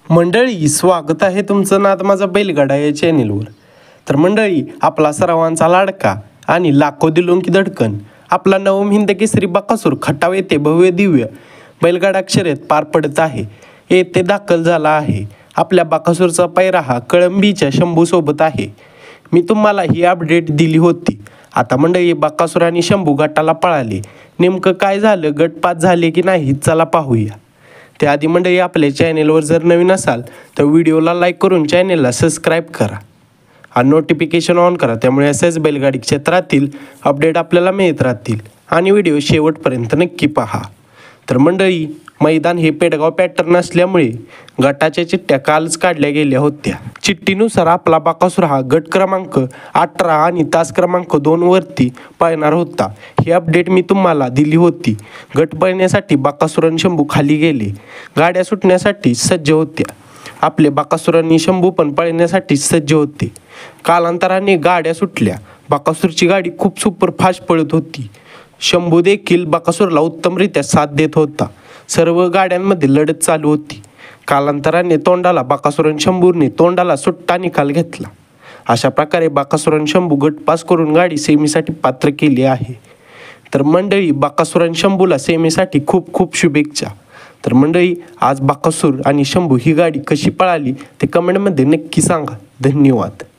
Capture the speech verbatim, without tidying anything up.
मंडळी, स्वागत आहे तुमचं नाद माझा बैलगाडा या चॅनेलवर. तर मंडळी, आपला सर्वांचा लाडका आणि लाखो दिलों की धडकन आपला नवम हिंद केसरी बकासूर खटाव येथे भव्य दिव्य बैलगाडा शर्यत पार पडत आहे. येथे दाखल झाला आहे. आपल्या बकासूरचा पैरा हा कळंबीच्या शंभूसोबत आहे. मी तुम्हाला ही अपडेट दिली होती. आता मंडळी, बकासूर आणि शंभू गटाला पळाले. नेमकं काय झालं, गट पास झाले की नाही, चला पाहूया. त्याआधी मंडळी, आपल्या चॅनेलवर जर नवीन असाल तर व्हिडिओला लाईक करून चॅनेलला सबस्क्राईब करा आणि नोटिफिकेशन ऑन करा. त्यामुळे असेच बैलगाडी क्षेत्रातील अपडेट आपल्याला मिळत राहतील. आणि व्हिडिओ शेवटपर्यंत नक्की पहा. तर मंडळी, मैदान हे पेडगाव पॅटर्न असल्यामुळे गटाच्या चिठ्ठ्या कालच काढल्या गेल्या होत्या. चिठ्ठीनुसार आपला बकासूर हा गट क्रमांक अठरा आणि तास क्रमांक दोन वरती पळणार होता. ही अपडेट मी तुम्हाला दिली होती. गट पळण्यासाठी बकासूर आणि शंभू खाली गेले. गाड्या सुटण्यासाठी सज्ज होत्या. आपले बकासूर आणि शंभू पण पळण्यासाठी सज्ज होते. कालांतराने गाड्या सुटल्या. बकासूरची गाडी खूप सुपरफास्ट पळत होती. शंभू देखील बकासूरला उत्तमरित्या साथ देत होता. सर्व गाड्यांमध्ये लढत चालू होती. कालांतराने तोंडाला बकासूर आणि शंभूने तोंडाला सुट्टा निकाल घेतला. अशा प्रकारे बकासूर आणि शंभू गट पास करून गाडी सेमीसाठी पात्र केली आहे. तर मंडळी, बकासूर आणि शंभूला सेमीसाठी खूप खूप शुभेच्छा. तर मंडळी, आज बकासूर आणि शंभू ही गाडी कशी पळाली ते कमेंटमध्ये नक्की सांगा. धन्यवाद.